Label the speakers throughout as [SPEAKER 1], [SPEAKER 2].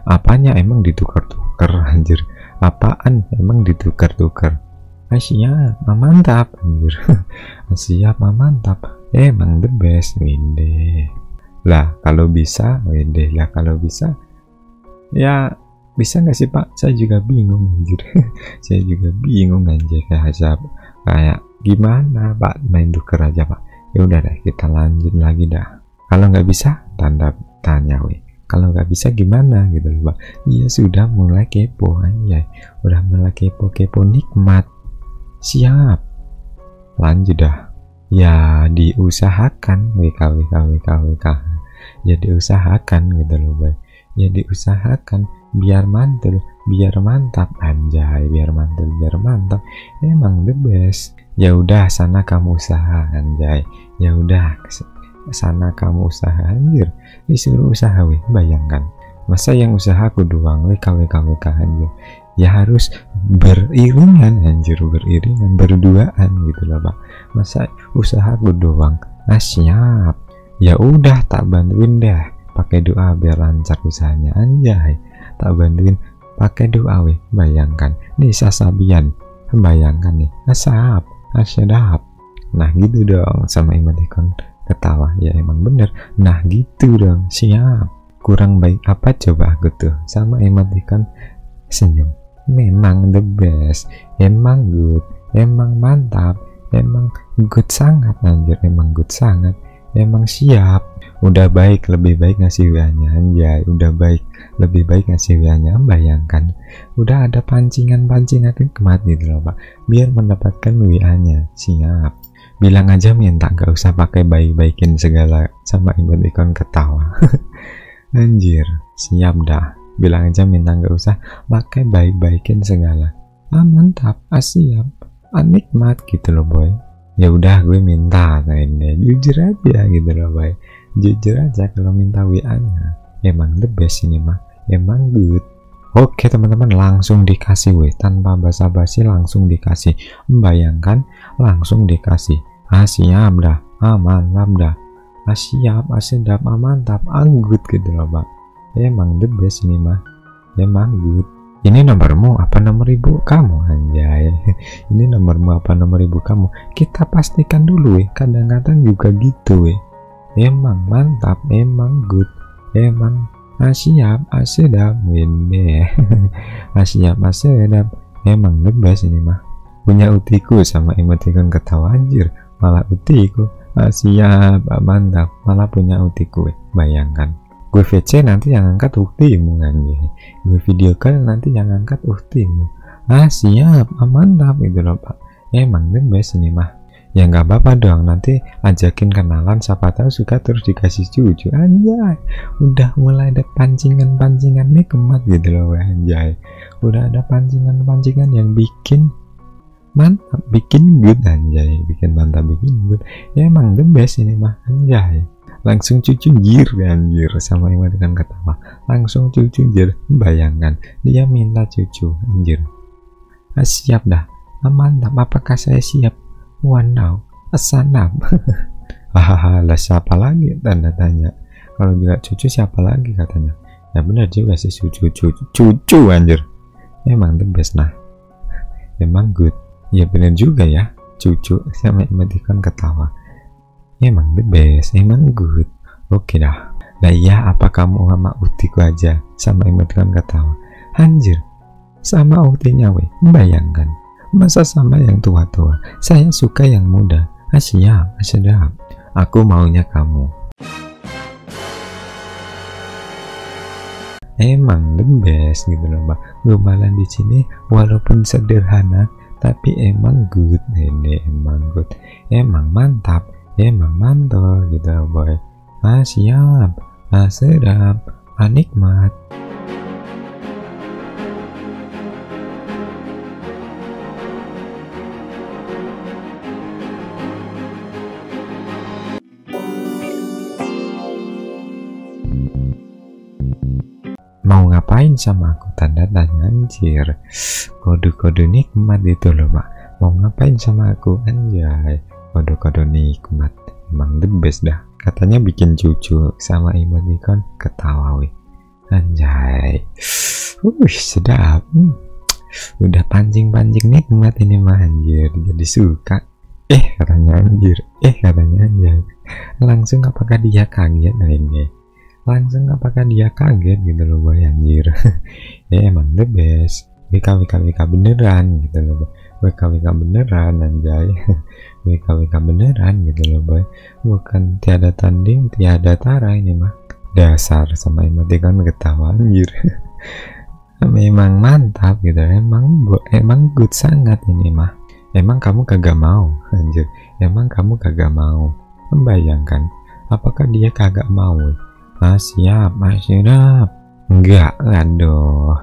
[SPEAKER 1] Apanya emang ditukar-tukar anjir? Apaan emang ditukar-tukar? Siap, mantap anjir. Siap, mantap. Emang the best, winde. Lah kalau bisa, winde. Lah kalau bisa, ya bisa nggak sih Pak? Saya juga bingung anjir. Saya juga bingung anjir, kayak gimana Pak main tuker aja Pak? Ya udah deh, kita lanjut lagi dah. Kalau nggak bisa, tanda tanya weh. Kalau nggak bisa gimana gitu loh Pak? Iya sudah mulai kepo anjay. Udah mulai kepo nikmat. Siap. Lanjut dah. Ya diusahakan WK. Ya diusahakan gitu loh Pak. Ya diusahakan biar mantul, biar mantap anjay, biar mantul, biar mantap. Emang the best. Ya udah sana kamu usaha anjay. Ya udah sana kamu usaha anjir. Disuruh usaha weh, bayangkan. Masa yang usaha aku doang WK anjir. Ya harus beriringan anjir, beriringan, berduaan gitu loh Pak. Masa usaha aku doang? Siap. Ya udah tak bantuin deh. Pakai doa biar lancar usahanya anjay. Tak bantuin pakai doa weh, bayangkan. Nih sasabian. Bayangkan nih. Asap, asyadap. Nah gitu dong sama emoticon ketawa. Ya emang bener. Nah gitu dong. Siap. Kurang baik apa coba aku tuh sama emoticon senyum. Memang the best, emang good, emang mantap, emang good sangat anjir, emang good sangat, emang siap. Udah baik, lebih baik ngasih WA-nya anjay. Udah baik, lebih baik ngasih WA-nya. Bayangkan udah ada pancingan nikmat gitu loh Pak, biar mendapatkan WA-nya. Siap. Bilang aja minta, gak usah pakai baik-baikin segala sama emoticon ketawa. Anjir, siap dah. Bilang aja minta, gak usah pakai baik-baikin segala. Mantap, siap, nikmat gitu loh boy. Ya udah gue minta kayaknya jujur aja gitu loh boy. Jujur aja kalau minta WA-nya. Emang the best ini mah, emang good. Oke teman-teman, langsung dikasih weh, tanpa basa-basi langsung dikasih. Bayangkan langsung dikasih. Siap dah, mantap dah. Siap, sedap, mantap, good gitu loh Pak. Emang the best ini mah, emang good. Ini nomormu apa nomor ibu kamu anjay? Ini nomormu apa nomor ibu kamu? Kita pastikan dulu kadang-kadang juga gitu Emang mantap, emang good, emang siap, sedap, winde. Siap, sedap, emang the best ini mah. Punya utiku sama emoticon ketawa anjir, malah utiku. Siap, mantap, malah punya utiku bayangkan. Gue VC nanti yang angkat uktimu anjay. Gue video call nanti yang angkat uktimu. Siap, mantap gitu loh Pak. Emang the best ini mah. Ya nggak apa-apa dong, nanti ajakin kenalan, siapa tahu suka terus dikasih cucu anjay. Udah mulai ada pancingan nikmat gitu loh anjay. Udah ada pancingan yang bikin mantap, bikin good anjay, bikin mantap, bikin good. Emang the best ini mah anjay. Langsung cucu jir anjir sama emoticon ketawa. Langsung cucu jir. Bayangkan dia minta cucu anjir. Siap dah. Mantap, apakah saya siap? Wow, sanap. Hahaha, lah siapa lagi tanda tanya. Kalau juga cucu siapa lagi katanya. Ya benar juga sih, cucu anjir. Emang the best nah. Emang good. Ya benar juga ya, cucu sama emoticon ketawa. Emang the best, emang good. Oke dah. Nah ya, apa kamu sama utiku aja sama emoticon ketawa? Anjir, sama utinya weh. Bayangkan, masa sama yang tua-tua? Saya suka yang muda. Siap, sedap. Aku maunya kamu. Emang the best gitu loh Mbak. Gombalan di sini walaupun sederhana tapi emang good. Ini emang good. Emang mantap. Emang mantul gitu boy. Siap, sedap, nikmat. Mau ngapain sama aku? Tanda tanya anjir. Kode-kode nikmat itu loh Pak. Mau ngapain sama aku anjay? Kode-kode nikmat. Emang the best dah. Katanya bikin cucu sama emoticon ketawa weh. Anjay. Sedap. Udah pancing-pancing nikmat ini mah anjir, jadi suka. Katanya anjir, katanya anjir. Langsung apakah dia kaget ini? Langsung apakah dia kaget gitu loh boy anjir. Emang the best. WKWK beneran gitu loh boy. WKWK beneran anjay. WKWK beneran gitu loh boy. Bukan tiada tanding tiada tara ini mah. Dasar sama emoticon ketawa anjir. Memang mantap gitu, emang good sangat ini mah. Emang kamu kagak mau anjir, emang kamu kagak mau. Membayangkan apakah dia kagak mau? Siap, siap. Enggak, aduh.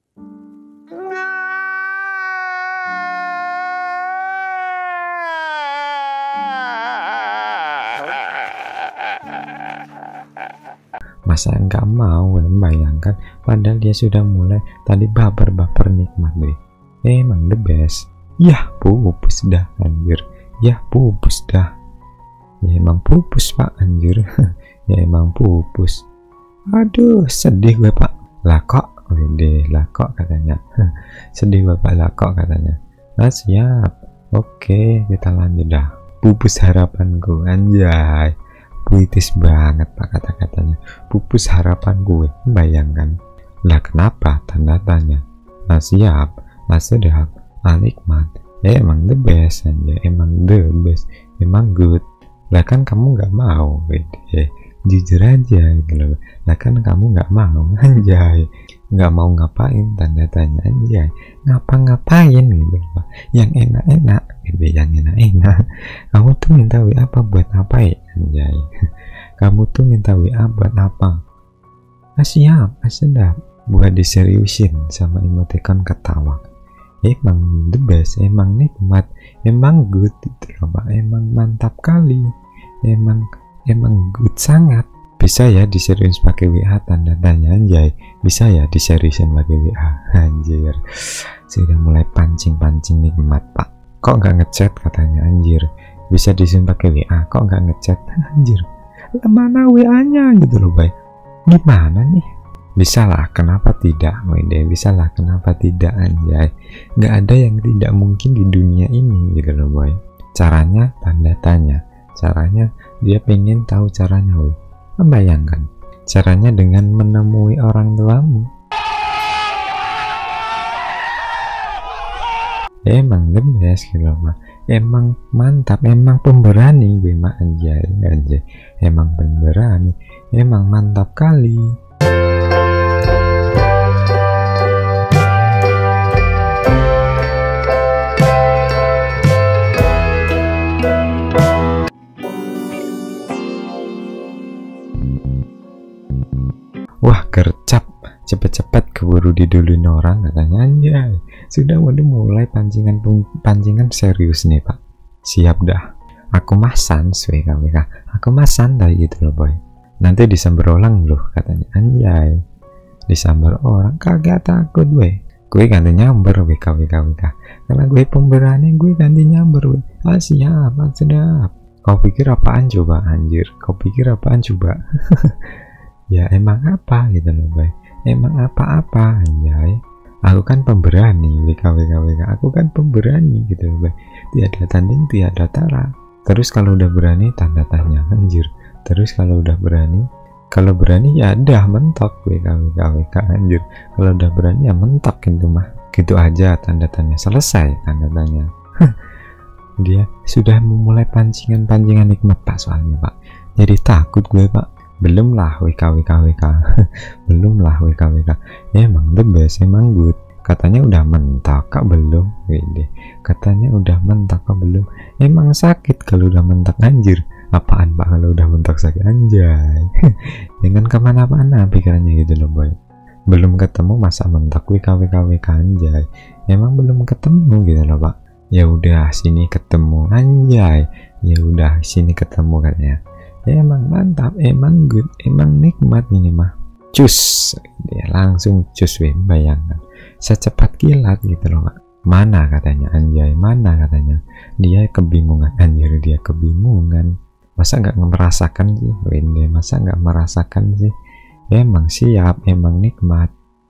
[SPEAKER 1] Masa enggak mau? Bayangkan padahal dia sudah mulai tadi baper-baper nikmat deh. Emang the best. Yah pupus dah anjir. Yah pupus dah. Ya emang pupus pak anjir. Ya emang pupus. Aduh sedih gue pak. Lah kok katanya. Sedih bapak lah kok katanya. Siap. Oke kita lanjut dah. Pupus harapanku anjay. Puitis banget pak kata-katanya. Pupus harapan gue. Bayangkan. Lah kenapa? Tanda tanya. Siap. Sedap. Nikmat. Emang the best aja. Emang the best. Emang good. Lah kan kamu nggak mau. Jujur aja gitu loh. Lah kan kamu nggak mau anjay. Nggak mau ngapain? Tanda tanya anjay. Ngapa-ngapain gitu loh. Yang enak-enak gitu. Yang enak-enak. Kamu tuh minta WA apa buat apa ya anjay. Kamu tuh minta WA buat apa? Siap, sedap. Buat diseriusin sama emoticon ketawa. Emang the best, emang nikmat, emang good gitu loh pak. Emang mantap kali. Emang good sangat. Bisa ya diserius pakai WA tanda tanya anjay. Bisa ya diseriusin pakai WA anjir. Sudah mulai pancing-pancing nikmat pak. Kok nggak ngechat katanya anjir. Bisa diseriusin pakai WA. Kok nggak ngechat anjir. Mana WA-nya gitu loh bay. Gimana nih? Bisa lah, kenapa tidak? Bisa lah, kenapa tidak anjay? Nggak ada yang tidak mungkin di dunia ini gitu loh boy. Caranya tanda tanya. Caranya dia pengen tahu caranya boy. Membayangkan caranya dengan menemui orang tuamu. Emang the best gitu loh. Emang mantap, emang pemberani gue mah anjay. Emang pemberani, emang mantap kali. Wah gercap, cepet-cepet keburu diduluin orang katanya anjay. Sudah mulai pancingan serius nih pak. Siap dah. Aku masan WKWK. Aku masan tadi gitu loh boy. Nanti disamber orang loh katanya anjay. Disamber orang kagak takut gue. Gue ganti nyamber WKWK. Karena gue pemberani gue ganti nyamber. Siap, sedap. Kau pikir apaan coba anjir? Kau pikir apaan coba? Ya emang apa gitu loh boy. Emang apa-apa anjay. Aku kan pemberani WKWK. Aku kan pemberani gitu loh boy. Tiada tanding tiada tara. Terus kalau udah berani tanda tanya anjir. Terus kalau udah berani, kalau berani ya udah mentok WKWK anjir. Kalau udah berani ya mentok gitu mah. Gitu aja tanda tanya selesai tanda tanya. Dia sudah memulai pancingan nikmat pak soalnya pak. Jadi takut gue pak. Belum lah WKWK. Belum lah WKWK. Emang the best, emang good. Katanya udah mentok kak belum. Katanya udah mentok kak belum. Emang sakit kalau udah mentok anjir. Apaan pak kalau udah mentok sakit anjay. Dengan kemana-mana pikirannya gitu loh boy. Belum ketemu masa mentok WKWK anjay. Emang belum ketemu gitu loh pak. Ya udah sini ketemu anjay. Ya udah sini ketemu katanya. Emang mantap, emang good, emang nikmat ini mah. Cus, dia langsung cus bayangkan. Secepat kilat gitu loh pak. Mana katanya anjay, mana katanya. Dia kebingungan anjir, dia kebingungan. Masa nggak merasakan sih? Masa nggak merasakan sih? Emang siap, emang nikmat.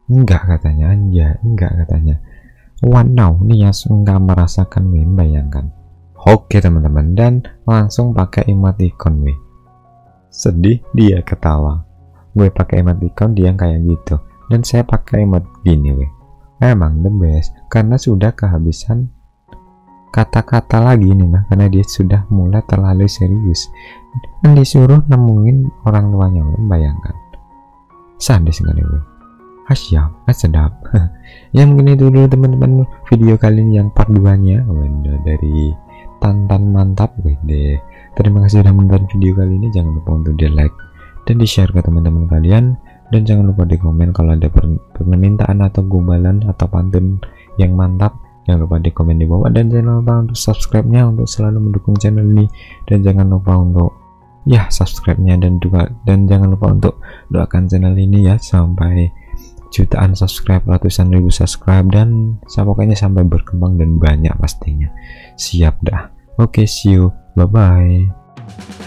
[SPEAKER 1] Enggak katanya, anja, enggak katanya. Wow, Nias enggak merasakan weh, bayangkan. Oke teman-teman, dan langsung pakai emoticon weh. Sedih dia ketawa. Gue pakai emoticon dia kayak gitu, dan saya pakai emot gini weh. Emang the best, karena sudah kehabisan kata-kata lagi nih mah, karena dia sudah mulai terlalu serius dan disuruh nemuin orang tuanya weh, bayangkan. Sadis sekali weh. Asyap, sedap. Ya mungkin itu dulu teman-teman video kali ini yang part 2 nya dari Tantan Mantap deh. Terima kasih sudah menonton video kali ini. Jangan lupa untuk di like dan di share ke teman-teman kalian, dan jangan lupa di komen kalau ada permintaan atau gombalan atau pantun yang mantap. Jangan lupa di komen di bawah, dan jangan lupa untuk subscribe nya untuk selalu mendukung channel ini, dan jangan lupa untuk ya subscribe-nya, dan jangan lupa untuk doakan channel ini ya sampai jutaan subscribe, ratusan ribu subscribe, dan pokoknya sampai berkembang dan banyak pastinya. Siap dah. Oke, see you, bye bye.